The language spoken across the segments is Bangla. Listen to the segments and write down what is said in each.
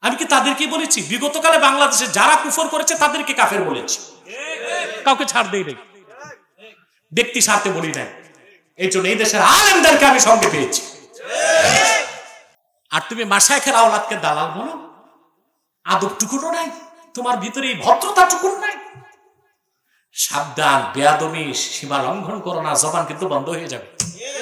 আমি কি তাদেরকে বলেছি? বিগতকালে বাংলাদেশে যারা কুফর করেছে তাদেরকে কাফের বলেছি, কাউকে ছাড় দেই নাই, ব্যক্তি স্বার্থে বলি নাই। এই জন্য এই দেশের আলেমদেরকে আমি সঙ্গে পেয়েছি। আর তুমি মাশায়েখের আওলাদকে দালাল বলো? আদবটুকুও নাই তোমার ভিতরে, এই ভদ্রতাটুকুও নাই। সাবধান, বেয়াদবি সীমা লঙ্ঘন করো না, জবান কিন্তু বন্ধ হয়ে যাবে।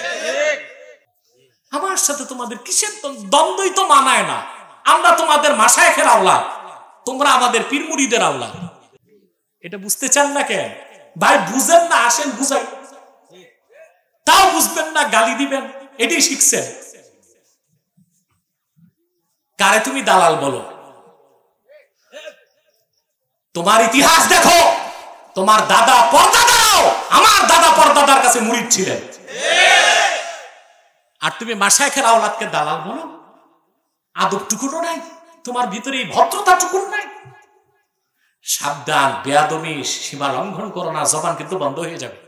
আমার সাথে তোমাদের কিসের দ্বন্দ্বই তো মানায় না। আমরা তোমাদের মাশায়েখের আওলাদ, তোমরা আমাদের পীর মুরিদের আওলাদ। এটা বুঝতে চান না কেন ভাই? বুঝেন না, আসেন বুঝাই। তাও বুঝবেন না, গালি দিবেন, এটাই শিখছেন। কারে তুমি দালাল বলো? তোমার ইতিহাস দেখো, তোমার দাদা পরদাদাও আমার দাদা পরদাদার কাছে মুরিদ ছিলেন। আর তুমি মাশায়েখের আওলাদকে দালাল বলো? আদবটুকুও নাই তোমার ভিতরে, এই ভদ্রতাটুকুও নাই। সাবধান, বেয়াদবি সীমা লঙ্ঘন করো না, জবান কিন্তু বন্ধ হয়ে যাবে।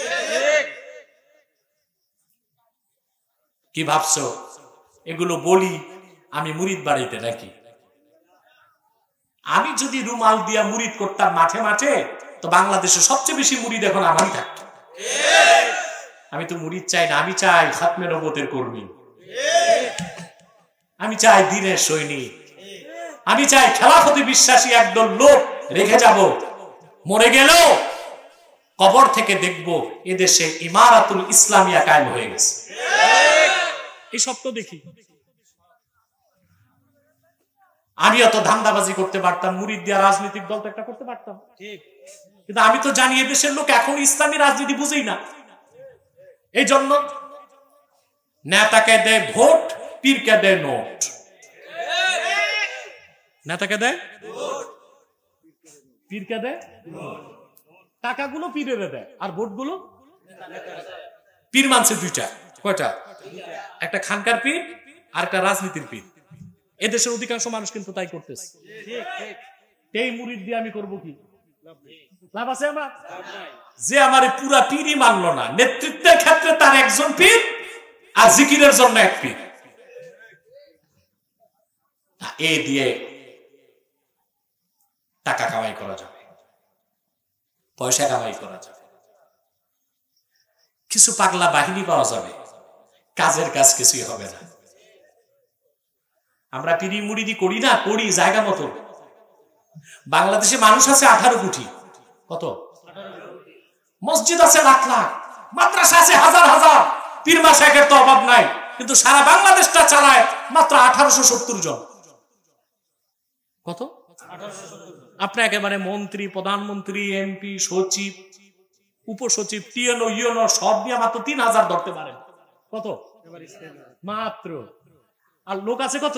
কি ভাবছো এগুলো বলি আমি মুরিদ বাড়িতে নাকি? আমি যদি রুমাল দিয়া মুরিদ করতাম মাঠে মাঠে, তো বাংলাদেশে সবচেয়ে বেশি মুরিদ এখন আমারই থাকতো। আমি তো মুরিদ চাই না, আমি চাই খাতমে নবুয়তের কর্মী, আমি চাই দ্বীনের সৈনিক, আমি চাই খেলাফতে বিশ্বাসী একদল লোক রেখে যাব, মরে গেল কবর থেকে দেখব এদেশে ইমারাতুল ইসলামিয়া কায়েম হয়ে গেছে। এই স্বপ্ন দেখি। আমিও তো ধান্দাবাজি করতে পারতাম, মুরিদ দিয়া রাজনৈতিক দল তো একটা করতে পারতাম, কিন্তু আমি তো জানি এদেশের লোক এখন ইসলামী রাজনীতি বুঝেই না। এই জন্য নেতাকে দেয় ভোট, পীরকে দেয় নোট। নেতাকে দেয় ভোট, পীরকে দেয় নোট। টাকাগুলো পীরের দেয় আর ভোটগুলো পীর মানছে দুইটা। কয়টা? একটা খানকার পীর আর একটা রাজনীতির পীর। এদেশের অধিকাংশ মানুষ কিন্তু তাই করতেছে। এই মুরিদ দিয়ে আমি করবো কি? লাভ আছে আমার? যে আমার পুরা পীরই মানলো না, নেতৃত্বের ক্ষেত্রে তার একজন পীর আর জিকিরের জন্য এক পীর, এ দিয়ে টাকা কামাই করা যাবে, পয়সা কামাই করা যাবে, কিছু পাগলা বাহিনী পাওয়া যাবে, কাজের কাজ কিছুই হবে না। আমরা পীরি মুরিদি করি না, করি জায়গা মতো। বাংলাদেশে মানুষ আছে 18 কোটি। কত? মসজিদ আছে লাখ লাখ, মাদ্রাসা আছে হাজার হাজার, পীর মাশায়েখের তো অভাব নাই, কিন্তু সারা বাংলাদেশটা চালায় মাত্র 1870 জন। কত? আপনি একেবারে মন্ত্রী, প্রধানমন্ত্রী, এমপি, সচিব, উপসচিব, টিএনও, ইউএনও সব দিয়ে মাত্র 3000 ধরতে পারেন। কত? মাত্র। আর লোক আছে কত?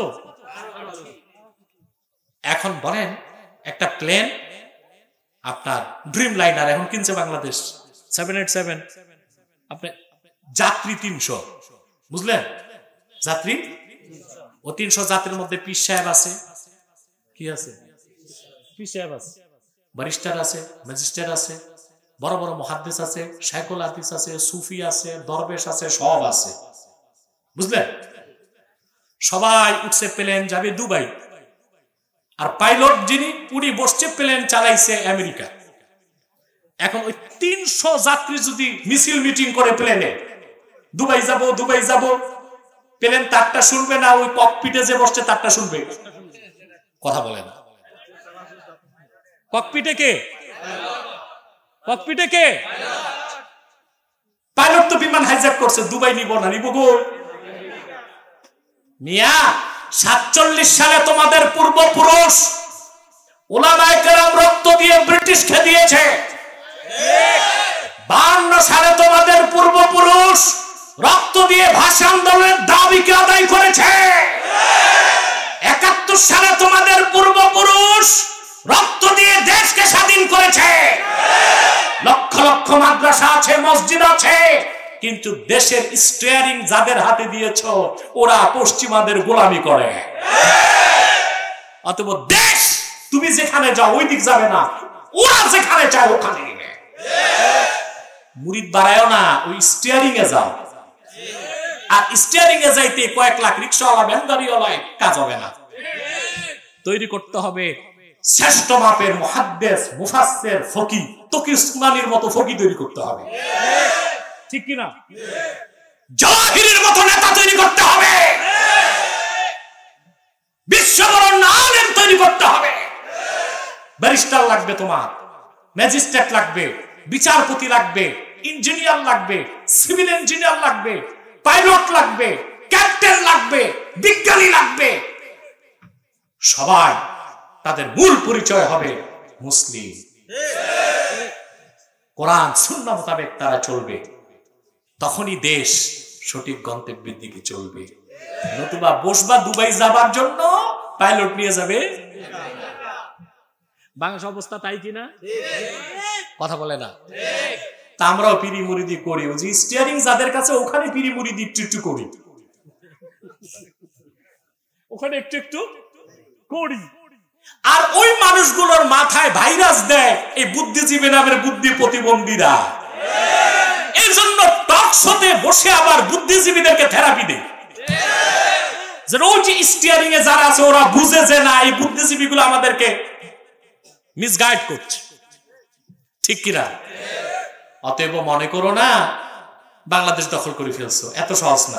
এখন বলেন, একটা প্লেন আপনার ড্রিম লাইনার এখন কিনছে বাংলাদেশ 787, আপনি যাত্রী 300, বুঝলেন? যাত্রী ও 300 যাত্রীর মধ্যে পীর সাহেব আছে, কি আছে? পীর সাহেব আছে, ব্যারিস্টার আছে, ম্যাজিস্ট্রেট আছে, বড় বড় মুহাদ্দিস আছে, শাইখুল হাদিস আছে, সুফি আছে, দরবেশ আছে, সব আছে, বুঝলেন? সবাই উঠছে, প্লেন যাবে দুবাই। আর পাইলট যিনি, উনি বসছে, প্লেন চালাইছে আমেরিকা। এখন ওই 300 যাত্রী যদি মিছিল মিটিং করে প্লেনে, দুবাই যাব দুবাই যাব, প্লেন তারটা শুনবে না, ওই ককপিটে যে বসছে তারটা শুনবে? কথা বলে না। ককপিটে কে? ককপিটে কে? পাইলট তো বিমান হাইজ্যাক করছে, দুবাই নিব না, নিব গো মিয়া। 47 সালে তোমাদের পূর্বপুরুষ উলামায়ে কেরাম রক্ত দিয়ে ব্রিটিশকে দিয়েছে। 52 সালে তোমাদের পূর্বপুরুষ রক্ত দিয়ে ভাষা আন্দোলনের দাবিকে আদায় করেছে। 71 সালে তোমাদের পূর্বপুরুষ রক্ত দিয়ে দেশকে স্বাধীন করেছে। লক্ষ লক্ষ মাদ্রাসা আছে, মসজিদ আছে, কিন্তু দেশের স্টিয়ারিং যাদের হাতে দিয়েছো ওরা পশ্চিমাদের গোলামি করে। অতএব দেশ তুমি যেখানে যাও ওই দিক যাবে না, ওরা যেখানে চায় ওখানে নিবে। মুরিদ বাড়ায়ও না, ওই স্টিয়ারিং এ যাও। আর স্টিয়ারিং এ যাইতে কয়েক লাখ রিকশাওয়ালা, ভ্যানগাড়িওয়ালা কাজ হবে না। তৈরি করতে হবে শ্রেষ্ঠ মাপের মুহাদ্দিস, মুফাসসির, ফকিহ, তকি উসমানীর মতো ফকিহ তৈরি করতে হবে, ঠিক কি না? জাহিরের মতো নেতা তৈরি করতে হবে, বিশ্ববরণ্য আলেম তৈরি করতে হবে। ব্যারিস্টার লাগবে, তোমার ম্যাজিস্ট্রেট লাগবে, বিচারপতি লাগবে, ইঞ্জিনিয়ার লাগবে, সিভিল ইঞ্জিনিয়ার লাগবে, পাইলট লাগবে, ক্যাপ্টেন লাগবে, বিজ্ঞানী লাগবে। সবাই তাদের মূল পরিচয় হবে মুসলিম। কোরআন সুন্নাহ মোতাবেক তারা চলবে, তখনই দেশ সঠিক গন্তব্যের দিকে চলবে। নতুবা বসবা দুবাই যাবার জন্য, পাইলট নিয়ে যাবে বাংলাদেশ অবস্থা তাই কিনা? কথা বলে না? তা আমরাও পিরি মুরিদি করি, ওই যে স্টিয়ারিং যাদের কাছে ওখানে পিরি মুরিদি একটু একটু করি, ওখানে একটু একটু করি। আর ওই মানুষগুলোর মাথায় ভাইরাস দেয় এই বুদ্ধিজীবী নামের বুদ্ধি প্রতিবন্ধীরা। এই জন্য টক শোতে বসে আবার বুদ্ধিজীবীদেরকে থেরাপি দেয়। ওই যে স্টিয়ারিং এ যারা আছে ওরা বুঝে যে না, এই বুদ্ধিজীবীগুলো আমাদেরকে মিসগাইড করছে, ঠিক কিনা? অতএব মনে করো না বাংলাদেশ দখল করে ফেলছো, এত সহজ না।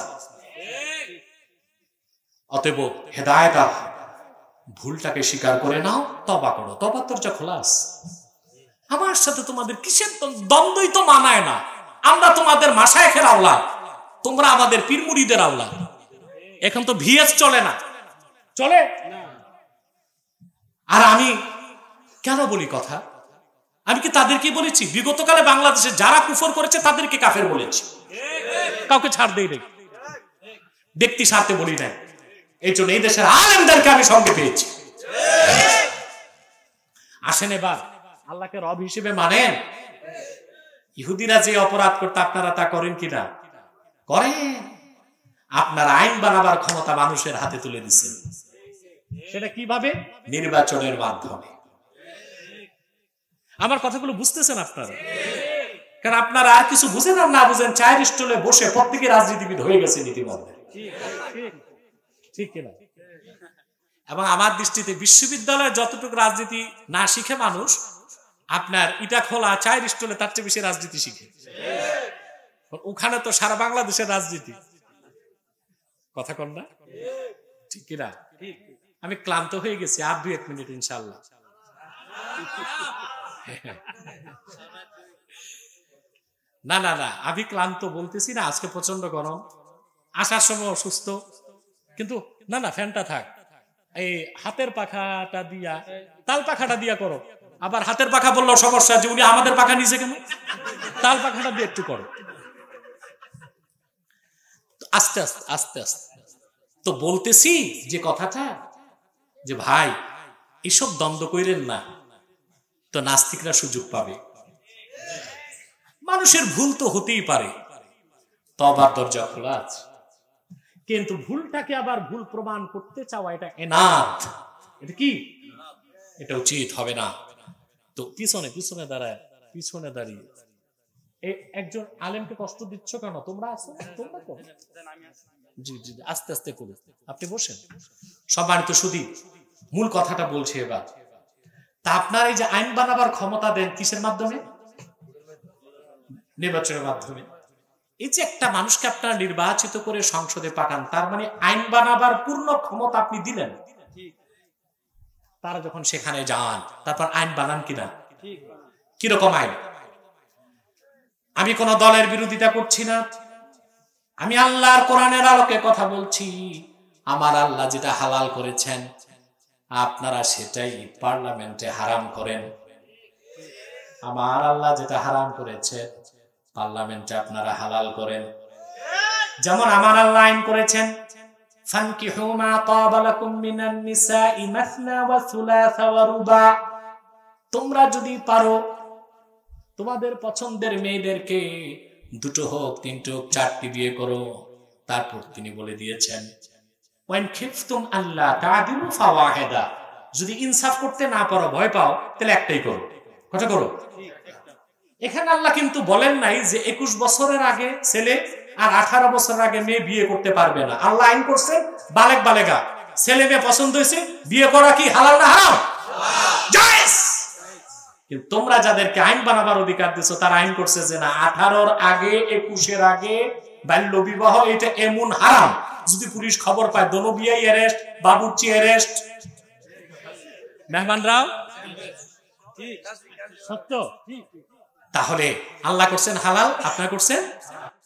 অতএব হেদায়েত, ভুলটাকে স্বীকার করে নাও, তওবা করো। তওবার দরজা খোলা আছে। আমার সাথে তোমাদের কিসের দ্বন্দ্বই তো মানায় না। আমরা তোমাদের মাশায়েখের আওলাদ, তোমরা আমাদের পীর মুরিদের আওলাদ। এখন তো ভিএস চলে না, চলে না। আর আমি কেন বলি কথা, আমি কি তাদেরকে বলেছি? বিগতকালে বাংলাদেশে যারা কুফর করেছে তাদেরকে কাফের বলেছি, কাউকে ছাড় দেই নাই, ব্যক্তি স্বার্থে বলি নাই। এই জন্য এই দেশের আলেমদেরকে আমি সঙ্গে পেয়েছি। আসেন এবার আল্লাহকে রব হিসেবে মানেন। ইহুদিরা যে অপরাধ করতে আপনারা তা করেন কিনা? করেন। আপনার আইন বানাবার ক্ষমতা মানুষের হাতে তুলে দিচ্ছেন। সেটা কিভাবে? নির্বাচনের মাধ্যমে। আমার কথাগুলো বুঝতেছেন আপনারা? কারণ আপনারা আর কিছু বুঝেন আর না বুঝেন, চায়ের স্টলে বসে প্রত্যেকে রাজনীতিবিদ হয়ে গেছে ইতিমধ্যে, ঠিক কিনা? এবং আমার দৃষ্টিতে বিশ্ববিদ্যালয়ে যতটুকু রাজনীতি না শিখে মানুষ, আপনার ইটা খোলা চায়ের স্টলে তার চেয়ে বেশি রাজনীতি শিখে। ওখানে তো সারা বাংলাদেশের রাজনীতি, কথা কন না, ঠিক কিনা? আমি ক্লান্ত হয়ে গেছি, আর 2-1 মিনিট ইনশাআল্লাহ। না না না, আমি ক্লান্ত বলতেছি না, আজকে প্রচন্ড গরম, আসার সময় অসুস্থ, কিন্তু না না ফ্যানটা থাক, এই হাতের পাখাটা দিয়া, তাল পাখাটা দিয়া করো। আবার হাতের পাখা বললেও সমস্যা, যে উনি আমাদের পাখা নিচে কেন, তাল পাখাটা দিয়ে একটু করো, আস্তে আস্তে আস্তে আস্তে। তো বলতেছি যে কথাটা, যে ভাই এসব দ্বন্দ্ব কইরেন না, তো নাস্তিকরা সুযোগ পাবে। মানুষের ভুল তো হতেই পারে, তওবার দরজা খোলা আছে। কিন্তু ভুলটাকে আবার ভুল প্রমাণ করতে চাওয়া, এটা এনাথ, এটা কি, এটা উচিত হবে না। তো পিছনে পিছনে দাঁড়ায়, পিছনে দাঁড়িয়ে একজন আলেমকে কষ্ট দিচ্ছ কেন? তোমরা আছো, তোমরা করো, জি জি আস্তে আস্তে করো, আপনি বসেন। সম্মানিত সুধী, মূল কথাটা বলছি এবার। তা আপনার এই যে আইন বানাবার ক্ষমতা দেন কিসের মাধ্যমে? নির্বাচনের মাধ্যমে। এই যে একটা মানুষকে আপনারা নির্বাচিত করে সংসদে পাঠান, তার মানে আইন বানাবার পূর্ণ ক্ষমতা আপনি দিলেন। তারা যখন সেখানে যান, তারপর আইন বানান কিনা? কিরকম আইন? আমি কোন দলের বিরোধিতা করছি না, আমি আল্লাহর কোরআনের আলোকে কথা বলছি। আমার আল্লাহ যেটা হালাল করেছেন, আপনারা সেটাই পার্লামেন্টে হারাম করেন। আমার আল্লাহ যেটা হারাম করেছে, পার্লামেন্টে আপনারা হালাল করেন। যেমন আমার আল্লাহ আইন করেছেন, ফানকিহু মা তাবা লাকুম মিনান নিসাই মাসনা ওয়া সুলাসা ওয়া রুবা। তোমরা যদি পারো তোমাদের পছন্দের মেয়েদেরকে 2 হোক, 3 হোক, 4টি বিয়ে করো। তারপর তিনি বলে দিয়েছেন, ওয়াইন খিফতুম আল্লাহ তা'দিলু ফাওয়াহিদা। যদি ইনসাফ করতে না পারো, ভয় পাও, তাহলে একটাই করো। কথা করো। এখানে আল্লাহ কিন্তু বলেন নাই যে 21 বছরের আগে ছেলে আর 18 বছরের আগে মেয়ে বিয়ে করতে পারবে না। আল্লাহ আইন করছেন বালেগ বালেগা ছেলে মেয়ে পছন্দ হয়েছে, বিয়ে করা কি হালাল না হারাম? জায়েজ। কিন্তু তোমরা যাদেরকে আইন বানাবার অধিকার দিছো তারা আইন করছে যে না 18-র আগে 21-এর আগে বাল্য বিবাহ এটা এমন হারাম, যদি পুলিশ খবর পায় দোনো বিয়াই অ্যারেস্ট, বাবুর্চি অ্যারেস্ট, মেহমানরাও সত্য। তাহলে আল্লাহ করছেন হালাল, আপনারা করছেন